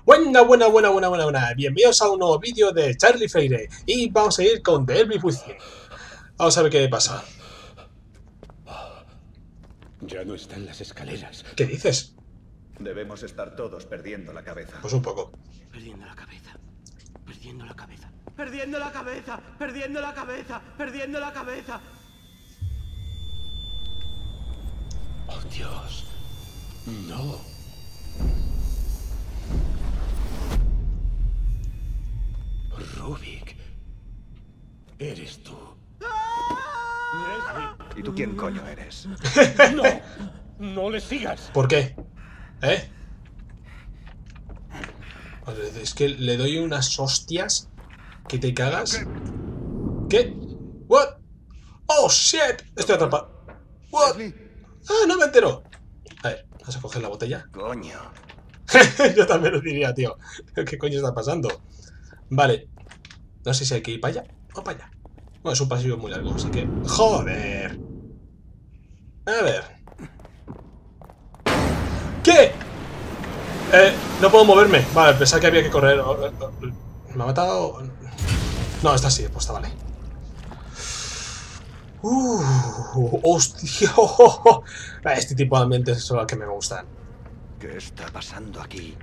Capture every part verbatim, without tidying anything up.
Buena, buena, buena, buena, buena, buena. Bienvenidos a un nuevo vídeo de Charlie Freire. Y vamos a ir con The Elvis Within. Vamos a ver qué pasa. Ya no están las escaleras. ¿Qué dices? Debemos estar todos perdiendo la cabeza. Pues un poco. Perdiendo la cabeza. Perdiendo la cabeza. Perdiendo la cabeza. Perdiendo la cabeza. Perdiendo la cabeza. Oh, Dios. No. Rubik. Eres tú. ¿Y tú quién coño eres? ¡No! ¡No le sigas! ¿Por qué? ¿Eh? Es que le doy unas hostias que te cagas. ¿Qué? ¿What? ¡Oh, shit! Estoy atrapado. ¿What? ¡Ah, no me entero! A ver, vamos a coger la botella. Coño. Yo también lo diría, tío. ¿Qué coño está pasando? Vale. No sé si hay que ir para allá o para allá. Bueno, es un pasillo muy largo, así que... ¡Joder! A ver. ¿Qué? Eh, no puedo moverme. Vale, pensaba que había que correr. ¿Me ha matado? No, esta sí, pues está vale. Uh, hostia. Este tipo de ambientes son los que me gustan. ¿Qué está pasando aquí?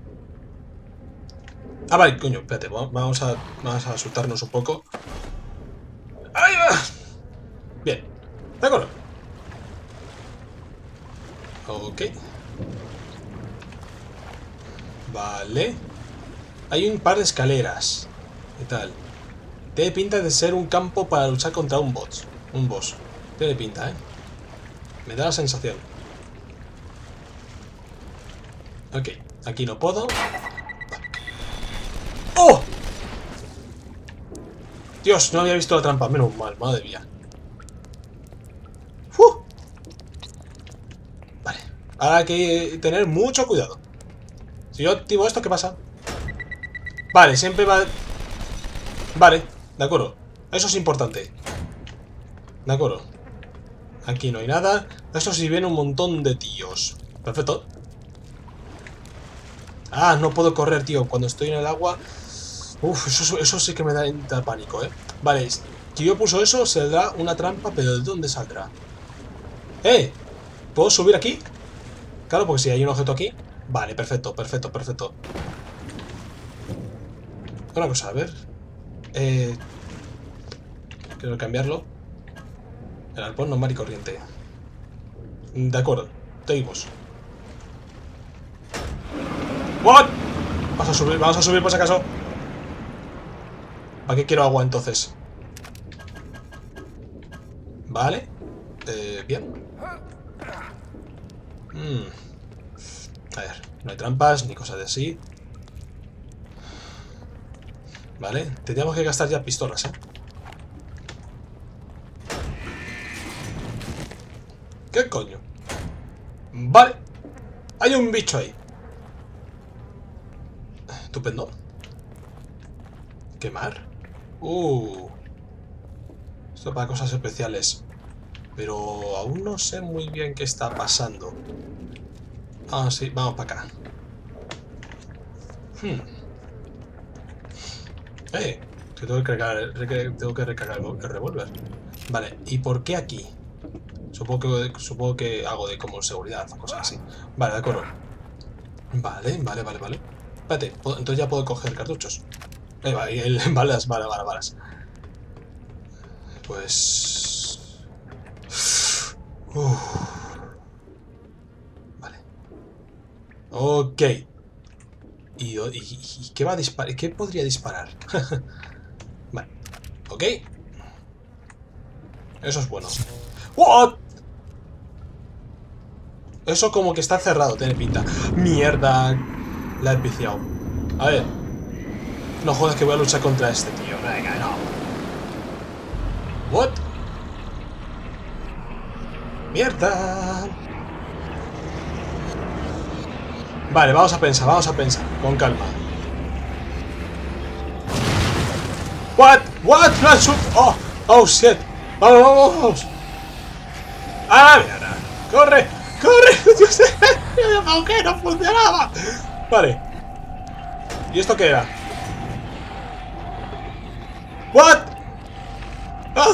Ah, vale, coño, espérate, vamos a, vamos a asustarnos un poco. ¡Ahí va! Bien, de acuerdo. Ok. Vale. Hay un par de escaleras. ¿Qué tal? Tiene pinta de ser un campo para luchar contra un boss. Un boss. Tiene pinta, ¿eh? Me da la sensación. Ok, aquí no puedo. ¡Oh! Dios, no había visto la trampa. Menos mal, madre mía. ¡Uh! Vale. Ahora hay que tener mucho cuidado. Si yo activo esto, ¿qué pasa? Vale, siempre va... Vale, de acuerdo. Eso es importante. De acuerdo. Aquí no hay nada. Esto sí viene un montón de tíos. Perfecto. Ah, no puedo correr, tío. Cuando estoy en el agua... Uf, eso, eso sí que me da, da pánico, ¿eh? Vale, si yo puso eso, saldrá una trampa, pero ¿de dónde saldrá? ¡Eh! ¿Puedo subir aquí? Claro, porque si hay un objeto aquí... Vale, perfecto, perfecto, perfecto. Una cosa, a ver... Eh... Quiero cambiarlo. El arpón normal y corriente. De acuerdo, seguimos. ¿What? Vamos a subir, vamos a subir por si acaso. ¿Para qué quiero agua entonces? Vale. Eh, bien. Mm. A ver, no hay trampas ni cosas de así. Vale, tendríamos que gastar ya pistolas, ¿eh? ¿Qué coño? Vale. Hay un bicho ahí. Estupendo. Quemar. Uh. Esto para cosas especiales. Pero aún no sé muy bien qué está pasando. Ah, sí, vamos para acá. Hmm. Eh, que tengo que recargar, tengo que recargar el revólver. Vale, ¿y por qué aquí? Supongo que, supongo que hago de como seguridad o cosas así. Vale, de acuerdo. Vale, vale, vale, vale. Espérate, entonces ya puedo coger cartuchos. Eh, vale, el, balas, balas, balas, balas. Pues... Uf. Vale. Ok. ¿Y, y, y qué va a disparar? ¿Qué podría disparar? Vale. Ok. Eso es bueno. ¡What! Eso como que está cerrado, tiene pinta. ¡Mierda! La he viciado. A ver. No jodas que voy a luchar contra este tío. Venga, no. ¿What? ¡Mierda! Vale, vamos a pensar, vamos a pensar. Con calma. ¿What? ¿What? ¡Oh! ¡Oh, shit! ¡Vamos, vamos, vamos! ¡Ah, mierda! ¡Corre! ¡Corre! ¡Dios mío! ¿Por qué no funcionaba? Vale. ¿Y esto qué era? ¿What? ¡Ah!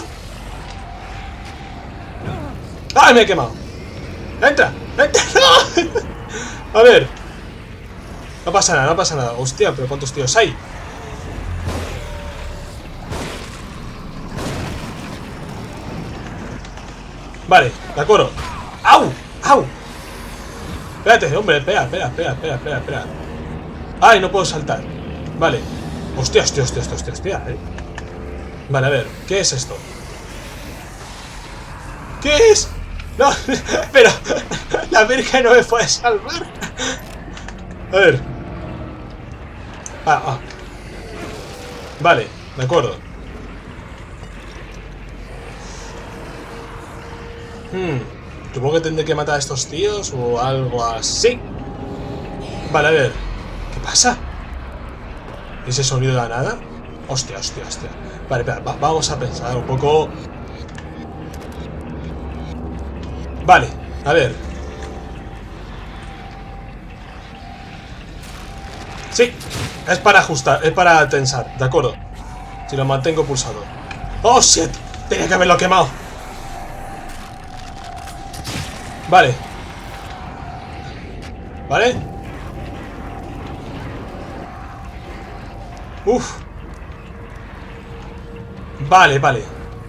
¡Ay, me he quemado! ¡Entra! ¡Entra! ¡No! A ver. No pasa nada, no pasa nada. Hostia, pero ¿cuántos tíos hay? Vale, de acuerdo. ¡Au! ¡Au! Espérate, hombre, espera, espera, espera, espera, espera, espera. ¡Ay, no puedo saltar! Vale. Hostia, hostia, hostia, hostia, hostia, hostia, eh. Vale, a ver, ¿qué es esto? ¿Qué es? No, pero la Virgen no me puede salvar. A ver. Ah, ah. Vale, de acuerdo. Hmm, supongo que tendré que matar a estos tíos o algo así. Vale, a ver. ¿Qué pasa? ¿Ese sonido de la nada? Hostia, hostia, hostia. Vale, espera, va, vamos a pensar un poco. Vale, a ver. Sí, es para ajustar, es para tensar, de acuerdo. Si lo mantengo pulsado. ¡Oh, shit! Tenía que haberlo quemado. Vale. ¿Vale? Uf. Vale, vale.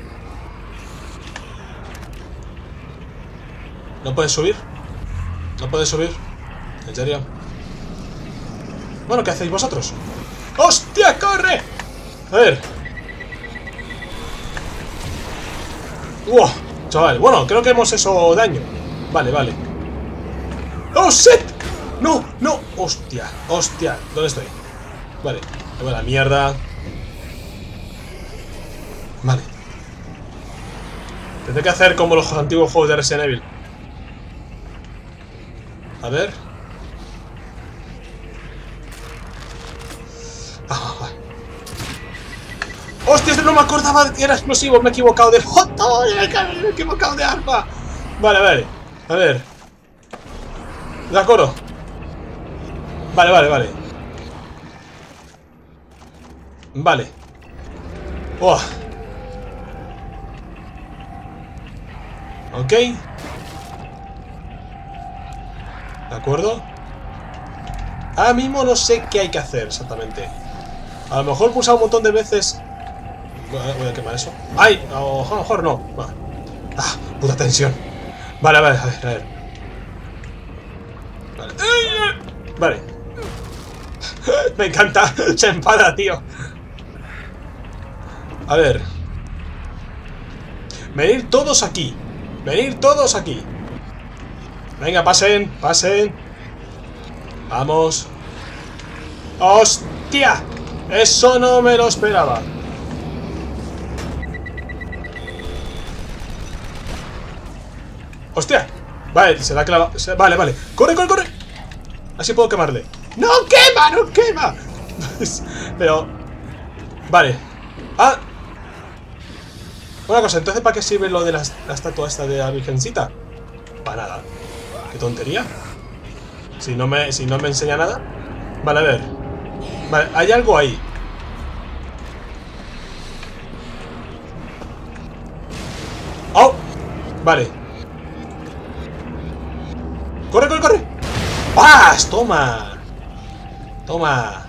¿No puedes subir? ¿No puedes subir? ¿En serio? Bueno, ¿qué hacéis vosotros? ¡Hostia, corre! A ver. ¡Wow! Chaval, bueno, creo que hemos hecho daño. Vale, vale. ¡Oh, shit! ¡No, no! ¡Hostia! ¡Hostia! ¿Dónde estoy? Vale, me voy a la mierda. Vale. Tendré que hacer como los antiguos juegos de Resident Evil. A ver. Ah, vale. ¡Hostia! Este no me acordaba que era explosivo. Me he equivocado de botón. Me he equivocado de arma. Vale, vale. A ver. De acuerdo. Vale, vale, vale. Vale. Oh. Ok. De acuerdo. Ahora mismo no sé qué hay que hacer exactamente. A lo mejor he pulsado un montón de veces. Voy a quemar eso. ¡Ay! A lo mejor no. Vale. ¡Ah! Puta tensión. Vale, vale, a ver, a ver. Vale. Vale. Me encanta. Se enfada, tío. A ver. Venir todos aquí. Venir todos aquí. Venga, pasen, pasen. Vamos. ¡Hostia! Eso no me lo esperaba. ¡Hostia! Vale, se la clava. Vale, vale. ¡Corre, corre, corre! Así puedo quemarle. ¡No quema, no quema! Pero... Vale. Ah. Una cosa, entonces ¿para qué sirve lo de la, la estatua esta de la virgencita? Para nada. Qué tontería. Si no me, si no me enseña nada. Vale, a ver. Vale, hay algo ahí. ¡Oh! Vale. ¡Corre, corre, corre! ¡Paz! ¡Toma! ¡Toma!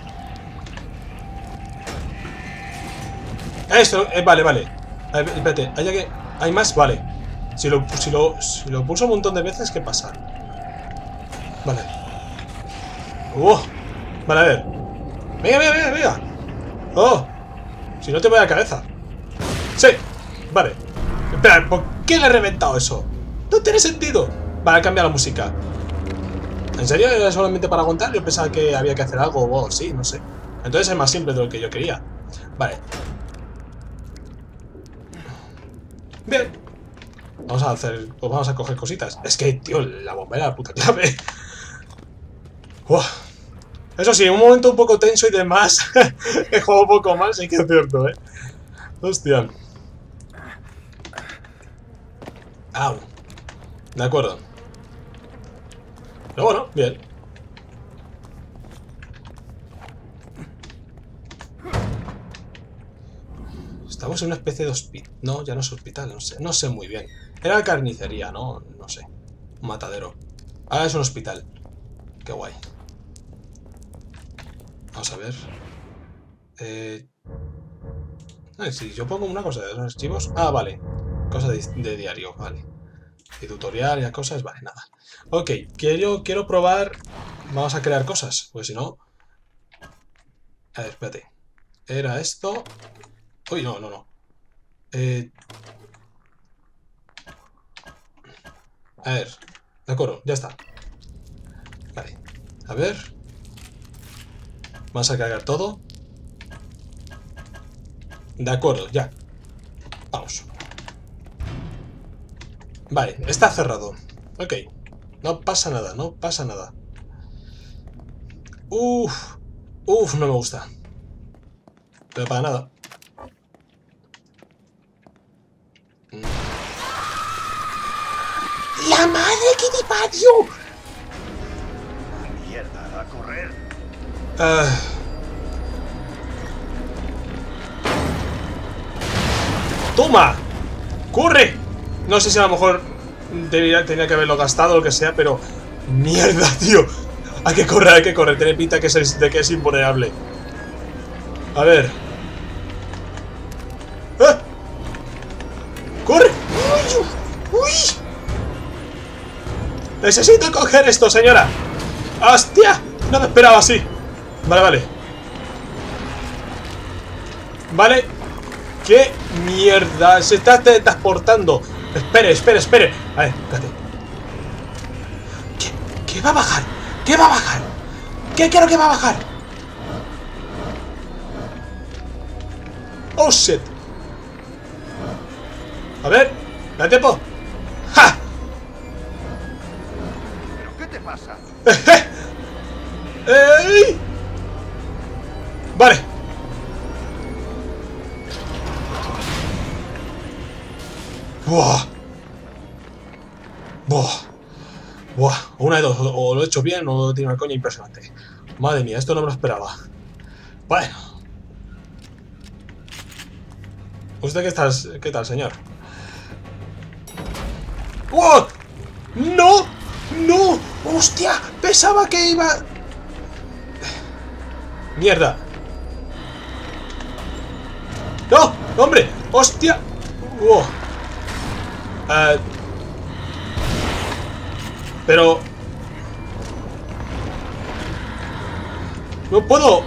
Esto, eh, vale, vale. A ver, espérate, ¿hay, que, ¿hay más? Vale. Si lo, si, lo, si lo pulso un montón de veces, ¿qué pasa? Vale. ¡Uh! Vale, a ver. ¡Venga, venga, venga, venga! ¡Oh! Si no te voy a la cabeza. ¡Sí! Vale. Espera, ¿por qué le he reventado eso? No tiene sentido. Vale, cambia la música. ¿En serio? ¿Era solamente para aguantar? Yo pensaba que había que hacer algo o algo así, no sé. Entonces es más simple de lo que yo quería. Vale. Bien. Vamos a hacer... Pues vamos a coger cositas. Es que, tío, la bombera, la puta clave. Uf. Eso sí, un momento un poco tenso y demás. He jugado un poco mal, sí que es cierto, eh. Hostia. Au. De acuerdo. Pero bueno, bien. Estamos en una especie de hospital. No, ya no es hospital, no sé. No sé muy bien. Era carnicería, ¿no? No sé. Un matadero. Ahora es un hospital. Qué guay. Vamos a ver. Eh... Ay, si yo pongo una cosa de los archivos... Ah, vale. Cosa de, de diario, vale. Y tutorial y cosas, vale, nada. Ok, quiero, quiero probar... Vamos a crear cosas, pues si no... A ver, espérate. Era esto... Uy, no, no, no. Eh... A ver. De acuerdo, ya está. Vale. A ver. Vamos a cargar todo. De acuerdo, ya. Vamos. Vale, está cerrado. Ok. No pasa nada, no pasa nada. Uf. Uf, no me gusta. Pero para nada. ¡La madre que te parió! Mierda, a correr. Uh... ¡Toma! ¡Corre! No sé si a lo mejor debería, tenía que haberlo gastado o lo que sea, pero... ¡Mierda, tío! Hay que correr, hay que correr. Tiene pinta que es, de que es invulnerable. A ver. ¡Ah! ¡Corre! ¡Uy! ¡Uy! ¡Necesito coger esto, señora! ¡Hostia! No me esperaba así. Vale, vale. Vale. ¡Qué mierda! Se está transportando. Espere, espere, espere. A ver, espérate. ¿Qué? ¿Qué va a bajar? ¿Qué va a bajar? ¿Qué quiero que va a bajar? ¡Oh, shit! A ver, ¿da tiempo? ¡Ja! ¿Pero qué te pasa? ¡Ey! Vale. Buah. Buah. Buah. Una de dos. O lo he hecho bien o tiene una coña impresionante. Madre mía, esto no me lo esperaba. Bueno. ¿Usted qué tal, qué tal, señor? ¡Oh! ¡No! ¡No! ¡Hostia! Pensaba que iba... ¡Mierda! ¡No! ¡Hombre! ¡Hostia! ¡Oh! Uh, pero... No puedo...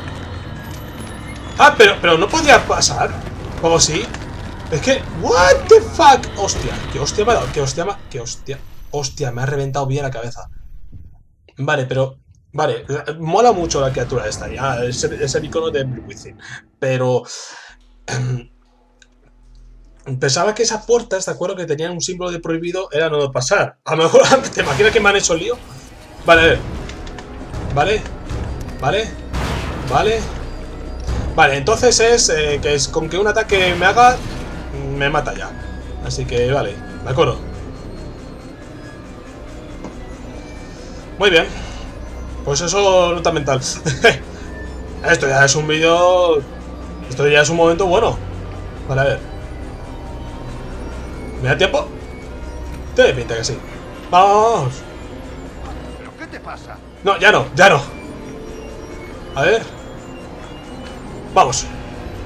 Ah, pero, pero no podía pasar. ¿O sí? Es que... What the fuck. Hostia, que hostia me ha dado. Que hostia me ha... Que hostia... Hostia, me ha reventado bien la cabeza. Vale, pero... Vale, mola mucho la criatura esta. Ya, es el, es el icono de Blue Within. Pero... Eh, pensaba que esas puertas, ¿de acuerdo? Que tenían un símbolo de prohibido, era no pasar. A lo mejor... ¿Te imaginas que me han hecho el lío? Vale, a ver. Vale. Vale. Vale. Vale, entonces es eh, que es con que un ataque me haga, me mata ya. Así que vale, de acuerdo. Muy bien. Pues eso, nota mental. Esto ya es un vídeo... Esto ya es un momento bueno. Vale, a ver. ¿Me da tiempo? Tiene pinta que sí. ¡Vamos! ¿Pero qué te pasa? No, ya no, ya no. A ver. Vamos.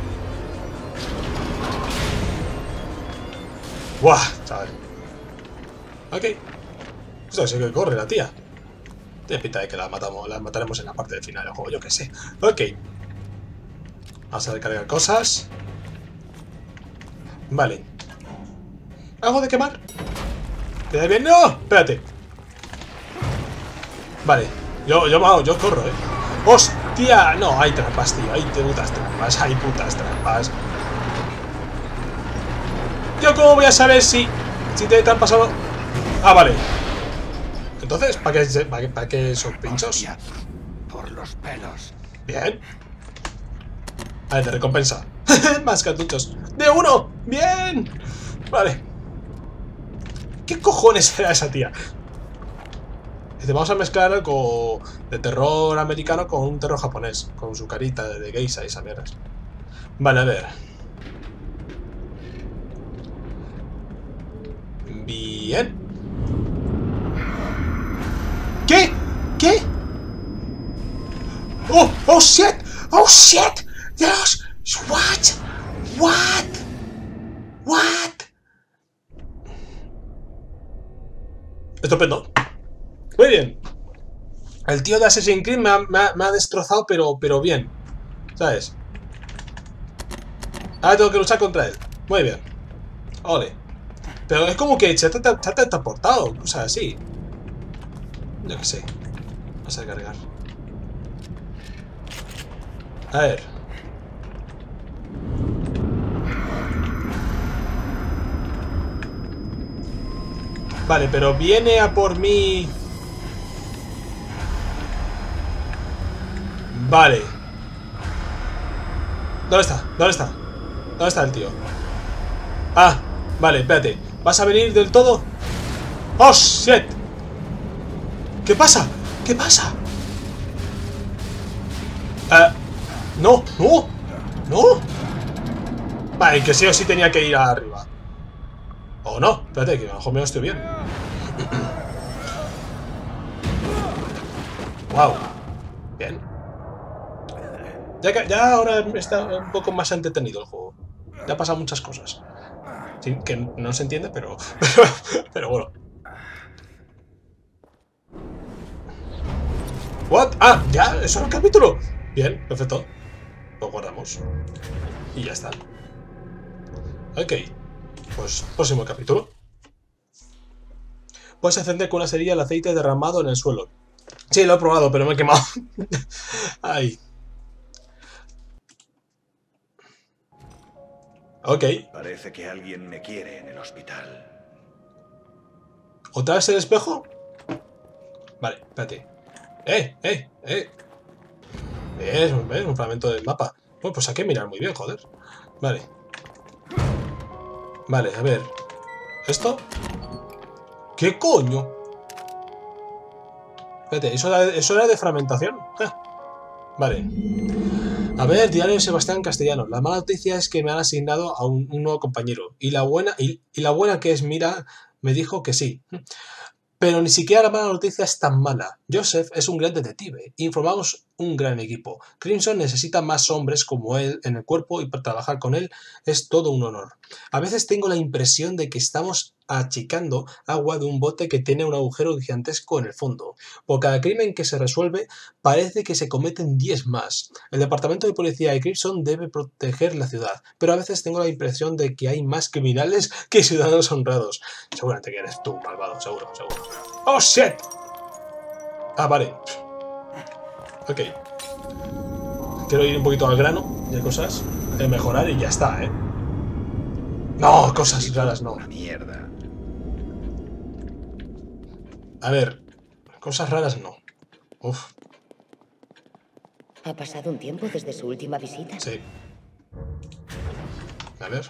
Buah, chaval. Ok. Esto sí que corre la tía. Tiene pinta de que la matamos, la mataremos en la parte del final del juego, yo que sé. Ok. Vamos a recargar cosas. Vale. ¿Algo de quemar? ¿Te da bien? ¡No! Espérate. Vale. Yo, yo, yo corro, eh. ¡Hostia! No, hay trampas, tío. Hay putas trampas. Hay putas trampas. ¿Yo cómo voy a saber si... Si te han pasado... Ah, vale. Entonces, ¿para qué, para qué, para qué son pinchos? Por los pelos. Bien. A ver, te recompensa. Más cartuchos. ¡De uno! ¡Bien! Vale. ¿Qué cojones era esa tía? Dice, vamos a mezclar algo de terror americano con un terror japonés. Con su carita de geisha y esa mierda. Vale, a ver. Bien. ¿Qué? ¿Qué? ¡Oh! ¡Oh, shit! ¡Oh, shit! ¡Dios! ¿What? ¿What? ¿What? Estupendo. Muy bien. El tío de Assassin's Creed me ha, me ha, me ha destrozado, pero, pero bien. ¿Sabes? Ahora tengo que luchar contra él. Muy bien. Ole. Pero es como que se ha transportado, cosas así. Yo qué sé. Vamos a cargar. A ver. Vale, pero viene a por mí. Vale. ¿Dónde está? ¿Dónde está? ¿Dónde está el tío? Ah, vale, espérate. ¿Vas a venir del todo? ¡Oh, shit! ¿Qué pasa? ¿Qué pasa? Eh... No, no, no. Vale, que sí o sí tenía que ir arriba. O no, espérate, que a lo mejor me lo estoy bien. Wow. Bien. Ya, que, ya ahora está un poco más entretenido el juego. Ya han pasado muchas cosas. Sí, que no se entiende, pero... Pero, pero bueno. ¿What? Ah, ya, eso es el capítulo. Bien, perfecto. Lo guardamos. Y ya está. Ok. Pues próximo capítulo. Puedes encender con una cerilla el aceite derramado en el suelo. Sí, lo he probado, pero me he quemado. Ay. Ok. Parece que alguien me quiere en el hospital. ¿Otra vez el espejo? Vale, espérate. ¡Eh! ¡Eh! ¡Eh! Es un, un fragmento del mapa. Bueno, pues hay que mirar muy bien, joder. Vale. Vale, a ver. ¿Esto? ¿Qué coño? Espérate, ¿eso era, eso era de fragmentación? Ah. Vale. A ver, diario de Sebastián Castellano. La mala noticia es que me han asignado a un, un nuevo compañero. Y la buena, y, y la buena que es Mira me dijo que sí. Pero ni siquiera la mala noticia es tan mala. Joseph es un gran detective y formamos un gran equipo. Crimson necesita más hombres como él en el cuerpo y para trabajar con él es todo un honor. A veces tengo la impresión de que estamos achicando agua de un bote que tiene un agujero gigantesco en el fondo. Por cada crimen que se resuelve, parece que se cometen diez más. El departamento de policía de Crimson debe proteger la ciudad, pero a veces tengo la impresión de que hay más criminales que ciudadanos honrados. Seguramente que eres tú, malvado, seguro, seguro. ¡Oh, shit! Ah, vale. Ok. Quiero ir un poquito al grano de cosas, de mejorar y ya está, ¿eh? No, cosas raras no. Una mierda. A ver, cosas raras no. Uf. ¿Ha pasado un tiempo desde su última visita? Sí. A ver.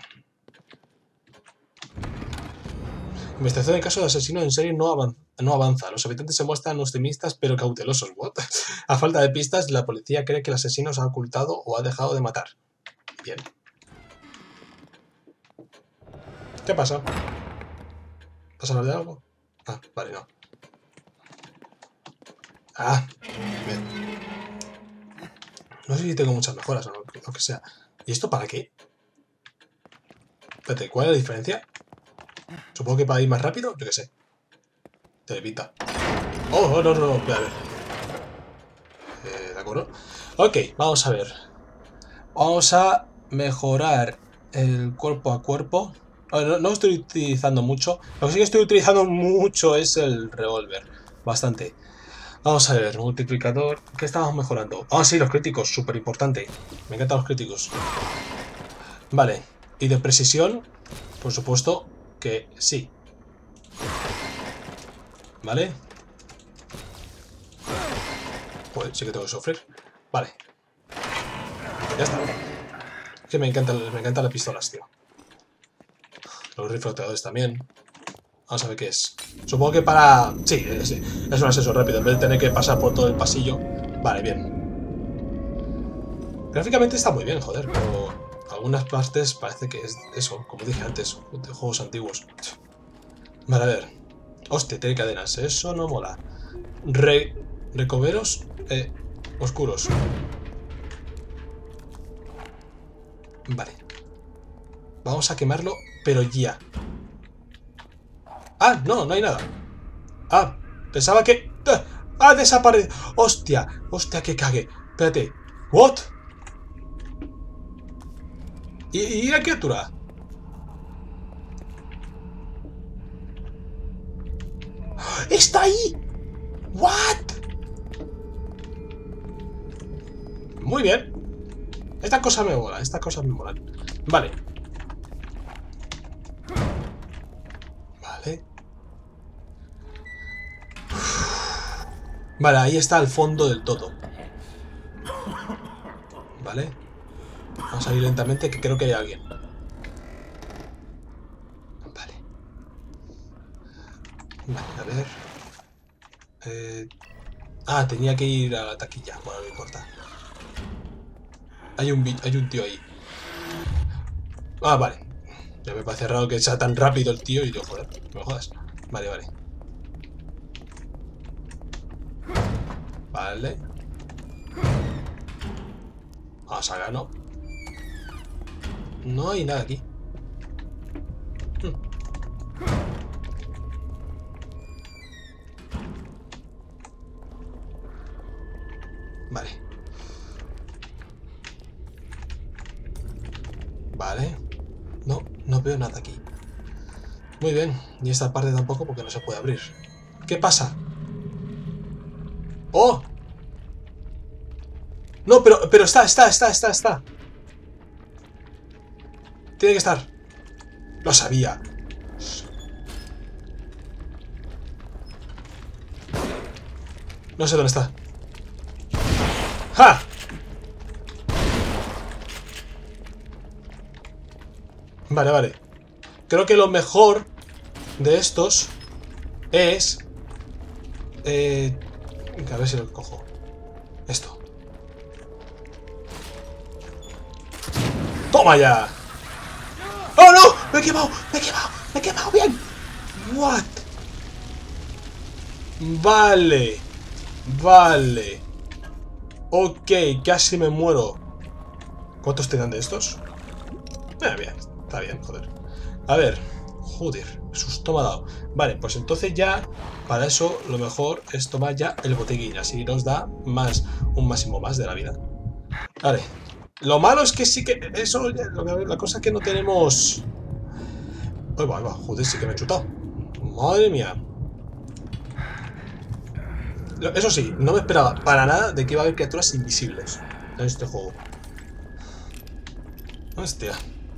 Investigación del caso de asesino en serie no, avan no avanza. Los habitantes se muestran optimistas pero cautelosos. ¿What? A falta de pistas, la policía cree que el asesino se ha ocultado o ha dejado de matar. Bien. ¿Qué pasa? ¿Vas a hablar de algo? Ah, vale, no. Ah, bien. No sé si tengo muchas mejoras o no, lo que sea. ¿Y esto para qué? Espérate, ¿cuál es la diferencia? Supongo que para ir más rápido, yo qué sé. Te evita. Oh, no, no, no, espera, a ver. Eh, ¿De acuerdo? Ok, vamos a ver. Vamos a mejorar el cuerpo a cuerpo. No, no, no estoy utilizando mucho. Lo que sí que estoy utilizando mucho es el revólver. Bastante. Vamos a ver, multiplicador. ¿Qué estamos mejorando? Ah, sí, los críticos, súper importante. Me encantan los críticos. Vale. Y de precisión, por supuesto que sí. ¿Vale? Pues sí que tengo que sufrir. Vale. Ya está. Es que me encantan, me encantan las pistolas, tío. Los rifleteadores también. Vamos a ver qué es. Supongo que para... Sí, es, es un acceso rápido. En vez de tener que pasar por todo el pasillo. Vale, bien. Gráficamente está muy bien, joder. Pero algunas partes parece que es eso, como dije antes, de juegos antiguos. Vale, a ver. Hostia, tiene cadenas. Eso no mola. Re... Recoveros eh, oscuros. Vale. Vamos a quemarlo, pero ya. Ah, no, no hay nada. Ah, pensaba que... ¡Ah! ¡Ha desaparecido! ¡Hostia! ¡Hostia, que cague! Espérate. ¿What? ¿Y, y la criatura? ¡Está ahí! ¿What? Muy bien. Esta cosa me mola, estas cosas me molan. Vale. Vale. Vale, ahí está al fondo del todo. Vale. Vamos a ir lentamente, que creo que hay alguien. Vale. Vale, a ver. Eh... Ah, tenía que ir a la taquilla. Bueno, no importa. Hay un, hay un tío ahí. Ah, vale. Ya me parece raro que sea tan rápido el tío y yo, joder, no me jodas. Vale, vale. Vale. Vamos a ganar. No hay nada aquí. Hmm. Vale. Vale. No, no veo nada aquí. Muy bien. Y esta parte tampoco porque no se puede abrir. ¿Qué pasa? ¡Oh! No, pero, pero está, está, está, está, está. Tiene que estar. Lo sabía. No sé dónde está. ¡Ja! Vale, vale. Creo que lo mejor de estos es... Eh, a ver si lo cojo. Esto. ¡Toma ya! ¡Oh, no! ¡Me he quemado! ¡Me he quemado! ¡Me he quemado bien! ¿What? Vale. Vale. Ok, casi me muero. ¿Cuántos te dan de estos? Eh, bien. Está bien, joder. A ver. Joder, susto me ha dado. Vale, pues entonces ya, para eso, lo mejor es tomar ya el botiquín. Así nos da más, un máximo más de la vida. Vale. Lo malo es que sí que... Eso, la cosa que no tenemos... Ahí va, ahí va. Joder, sí que me he chutado. Madre mía. Eso sí, no me esperaba para nada de que iba a haber criaturas invisibles en este juego. Hostia.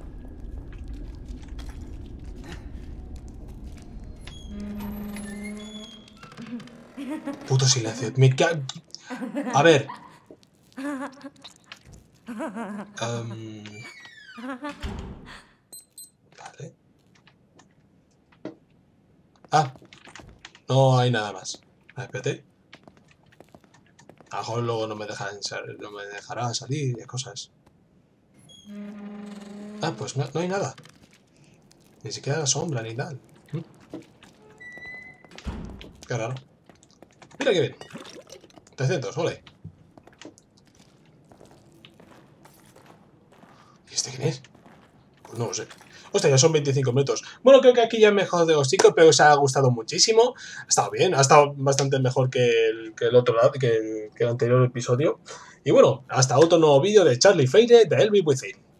Puto silencio. Me ca... A ver. Um... Vale. Ah. No hay nada más. A ver, espérate. A lo mejor luego no me dejarán, no me dejará salir y cosas. Ah, pues no, no hay nada. Ni siquiera la sombra ni tal. ¿Mm? Qué raro. Mira qué bien. trescientos, ole. ¿Y este quién es? Pues no lo sé. Hostia, ya son veinticinco minutos. Bueno, creo que aquí ya he mejorado de los chicos, pero os ha gustado muchísimo. Ha estado bien, ha estado bastante mejor que el, que el otro lado, que el, que el anterior episodio. Y bueno, hasta otro nuevo vídeo de Charlie Freire de Hell Be Within.